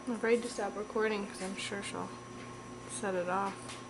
I'm afraid to stop recording because I'm sure she'll set it off.